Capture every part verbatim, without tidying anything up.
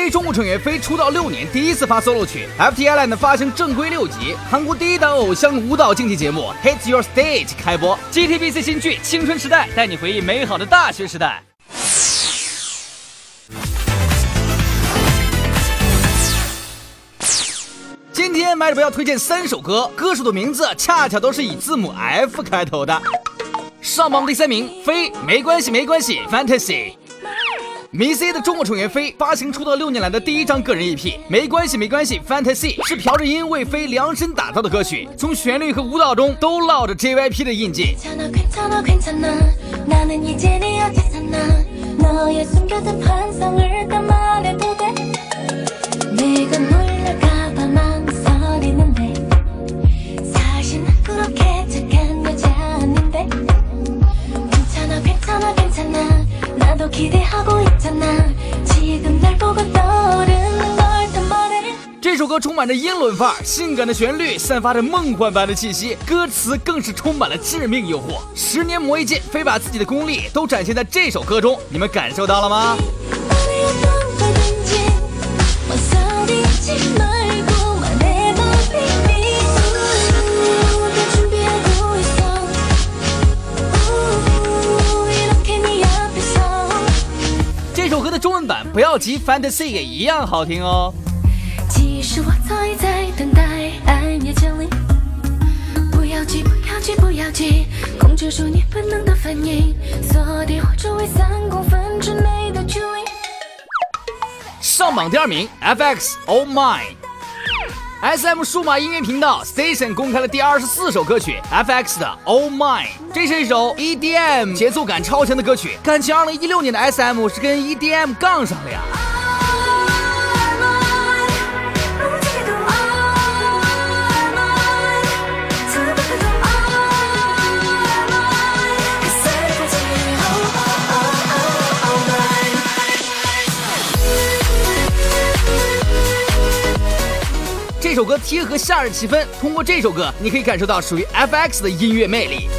中国成员飞出道六年第一次发 solo 曲 ，F T Island 发行正规六集，韩国第一档偶像舞蹈竞技节目 Hit Your Stage 开播 ，G T B C 新剧《青春时代》带你回忆美好的大学时代。今天麦德要推荐三首歌，歌手的名字恰巧都是以字母 F 开头的。上榜第三名，飞没关系没关系 Fantasy。Missy 的中国成员飞发行出道六年来的第一张个人 E P， 没关系没关系 Fantasy 是朴智英为飞量身打造的歌曲，从旋律和舞蹈中都烙着 J Y P 的印记。这首歌充满着英伦范儿，性感的旋律散发着梦幻般的气息，歌词更是充满了致命诱惑。十年磨一剑，非把自己的功力都展现在这首歌中，你们感受到了吗？这首歌的中文版不要急 Fantasy 也一样好听哦。 其实我早已在等待爱你降临，不要急不要急不要急，控制住你本能的反应，锁定我周围三公分之内的距离。 上榜第二名 F X Oh Mine。S M 数码音乐频道 Station 公开了第二十四首歌曲 F X 的 Oh Mine， 这是一首 E D M 节奏感超强的歌曲，感情二零一六年的 S M 是跟 E D M 杠上了呀。这首歌贴合夏日气氛，通过这首歌，你可以感受到属于 F X 的音乐魅力。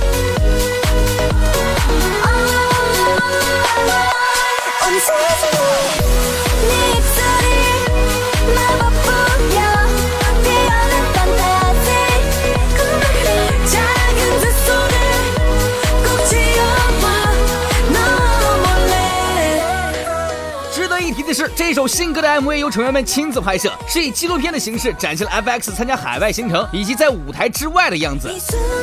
的是这首新歌的 M V 由成员们亲自拍摄，是以纪录片的形式展现了 F X 参加海外行程以及在舞台之外的样子。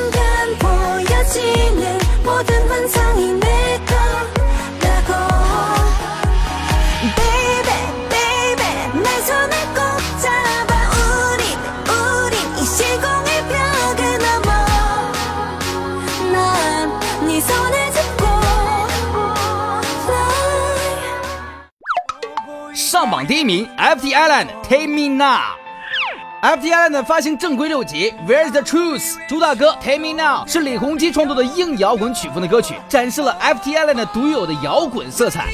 上榜第一名 F T Island Take Me Now。F T Island 发行正规六集 Where's the Truth， 主打歌 Take Me Now 是李弘基创作的硬摇滚曲风的歌曲，展示了 F T Island 独有的摇滚色彩。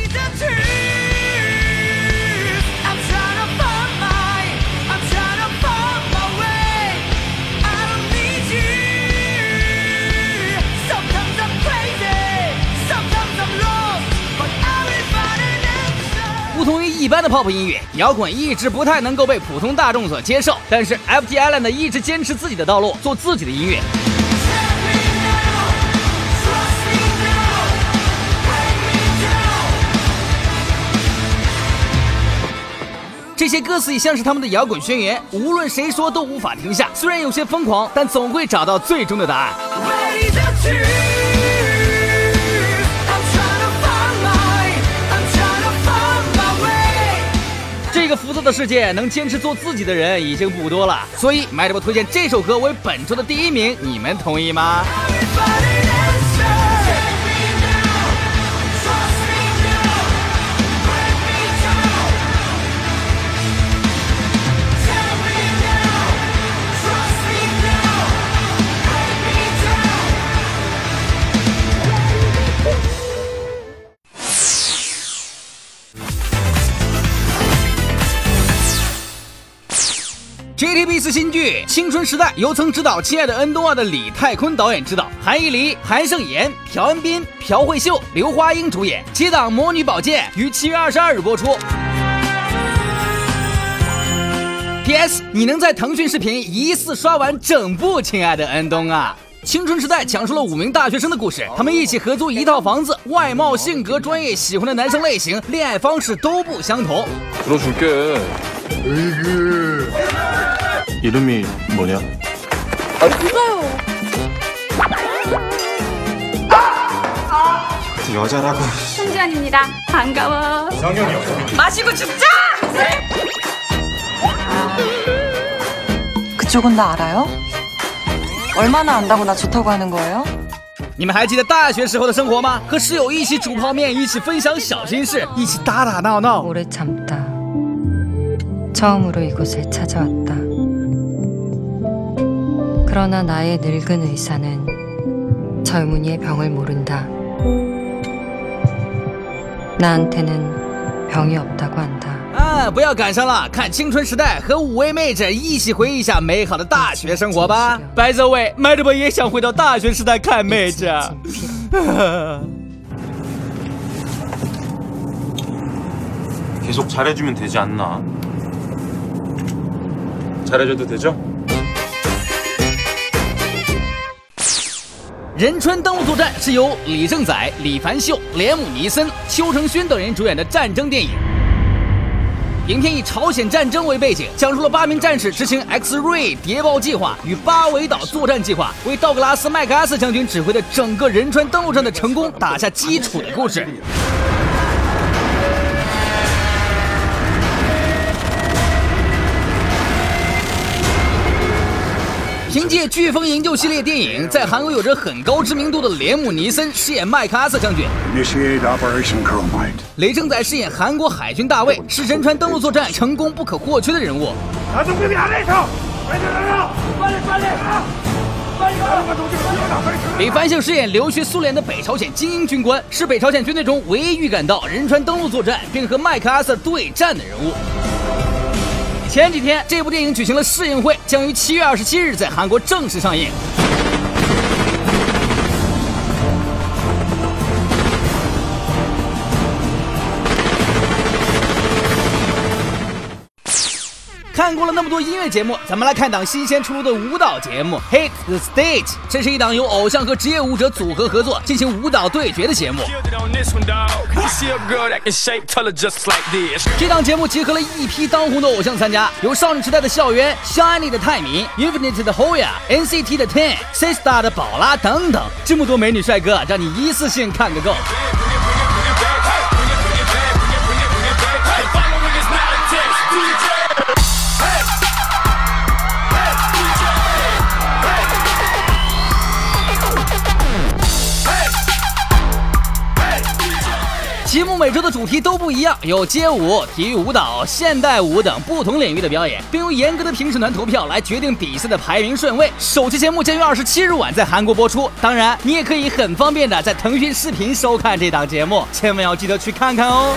不同于一般的 pop 音乐，摇滚一直不太能够被普通大众所接受，但是 F T Island 一直坚持自己的道路，做自己的音乐。这些歌词也像是他们的摇滚宣言，无论谁说都无法停下。虽然有些疯狂，但总会找到最终的答案。这个浮躁的世界，能坚持做自己的人已经不多了，所以麦德伯推荐这首歌为本周的第一名，你们同意吗？G T B C 新剧《青春时代》由曾执导《亲爱的 N 动画》的李泰坤导演执导，韩艺黎、韩胜妍、朴恩斌、朴慧秀、刘花英主演，接档《魔女宝剑》于七月二十二日播出。 P S 你能在腾讯视频一次刷完整部《亲爱的恩东》啊？青春时代讲述了五名大学生的故事，他们一起合租一套房子，外貌、性格、专业、喜欢的男生类型、恋爱方式都不相同。 들어줄게. 으이그. 이름이 뭐냐? 아, 누가요? 여자라고. 송지환입니다. 반가워. 정영이요. 마시고 죽자! 아, 그쪽은 나 알아요? 얼마나 안다고 나 좋다고 하는 거예요? 你们还记得大学时候的生活吗？和室友一起煮泡面，一起分享小心事，一起打打闹闹。 오래 참다. 처음으로 이곳에 찾아왔다. 그러나 나의 늙은 의사는 젊은이의 병을 모른다. 나한테는 병이 없다고 한다. 啊，不要感伤了，看《青春时代》和五位妹纸一起回忆一下美好的大学生活吧。By the way，麦德伯也想回到大学时代看妹纸。 계속 잘해주면 되지 않나? 잘해줘도 되죠? 仁川登陆作战是由李正宰、李凡秀、连姆尼森、邱成勋等人主演的战争电影。影片以朝鲜战争为背景，讲述了八名战士执行 X 瑞谍报计划与八尾岛作战计划，为道格拉斯·麦克阿瑟将军指挥的整个仁川登陆战的成功打下基础的故事。 凭借《飓风营救》系列电影，在韩国有着很高知名度的连姆尼森饰演麦克阿瑟将军，雷正宰饰演韩国海军大尉，是仁川登陆作战成功不可或缺的人物。李凡秀饰演留学苏联的北朝鲜精英军官，是北朝鲜军队中唯一预感到仁川登陆作战并和麦克阿瑟对战的人物。 前几天，这部电影举行了试映会，将于七月二十七日在韩国正式上映。看过了那么多音乐节目，咱们来看档新鲜出炉的舞蹈节目《Hit the Stage》。这是一档由偶像和职业舞者组合合作进行舞蹈对决的节目。这档节目集合了一批当红的偶像参加，有少女时代的孝渊、Shiny 的泰民、Infinite 的 Hoya、N C T 的 Ten、Sistar 的宝拉等等，这么多美女帅哥，让你一次性看个够。 节目每周的主题都不一样，有街舞、体育舞蹈、现代舞等不同领域的表演，并由严格的评审团投票来决定比赛的排名顺位。首期节目将于二十七日晚在韩国播出，当然你也可以很方便的在腾讯视频收看这档节目，千万要记得去看看哦。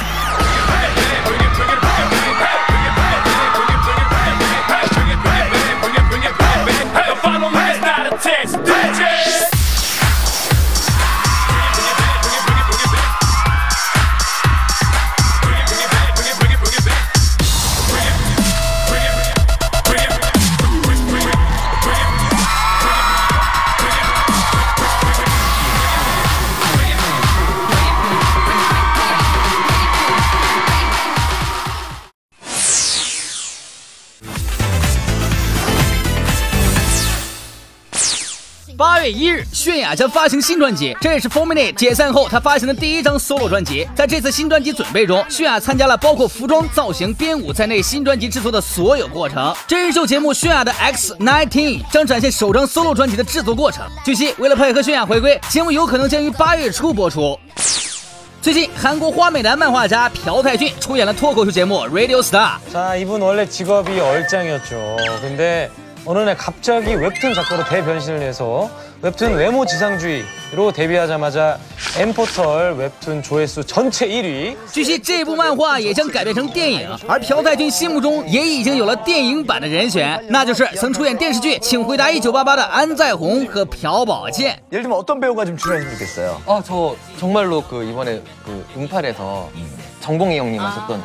八月一日，泫雅将发行新专辑，这也是 four minute 解散后她发行的第一张 solo 专辑。在这次新专辑准备中，泫雅参加了包括服装、造型、编舞在内新专辑制作的所有过程。真人秀节目《泫雅的 X 十九》将展现首张 solo 专辑的制作过程。据悉，为了配合泫雅回归，节目有可能将于八月初播出。 最近，韩国花美男漫画家朴泰俊出演了脱口秀节目《Radio Star》。 자, 이분 원래 직업이 얼짱이었죠. 근데 어느 날 갑자기 웹툰 작가로 대변신을 해서 웹툰 외모 지상주의로 데뷔하자마자 M포털 웹툰 조회수 전체 일 위。 据悉，这部漫画也将改编成电影，而朴泰俊心目中也已经有了电影版的人选，那就是曾出演电視剧《请回答一九八八》的安在弘和朴宝剑。 예를 들면 어떤 배우가 좀 출연했으면 좋겠어요? 어, 저 정말로 그 이번에 그 응팔에서 정봉이 형님 하셨던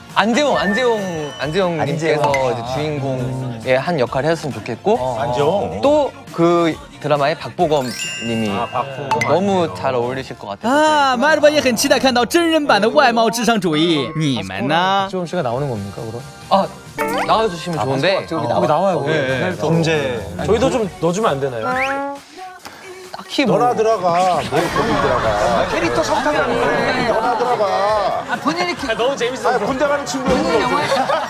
안재홍, 안재홍, 안재홍님께서 이제 주인공의 한 역할을 했으면 좋겠고 안재홍. 또 그 드라마의 박보검님이 너무 잘 어울리실 것 같아서 啊，马尔巴也很期待看到真人版的外貌至上主义，你们呢？ 박지원 씨가 나오는 겁니까 그럼? 아 나와주시면 좋은데 여기 나와요. 네, 범죄. 저희도 좀 넣어주면 안 되나요? 딱히 뭐 너나 들어가. 뭘 거기 들어가. 캐릭터 성탕이 아니야. 너나 들어가. 아, 본인이 그... 아, 너무 재밌어요. 아, 군대 가는 친구는 어떻게.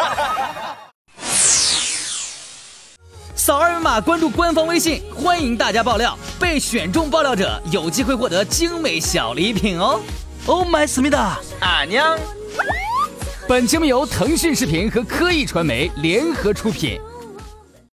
扫二维码关注官方微信，欢迎大家爆料，被选中爆料者有机会获得精美小礼品哦。Oh my思密达，阿娘。本节目由腾讯视频和科艺传媒联合出品。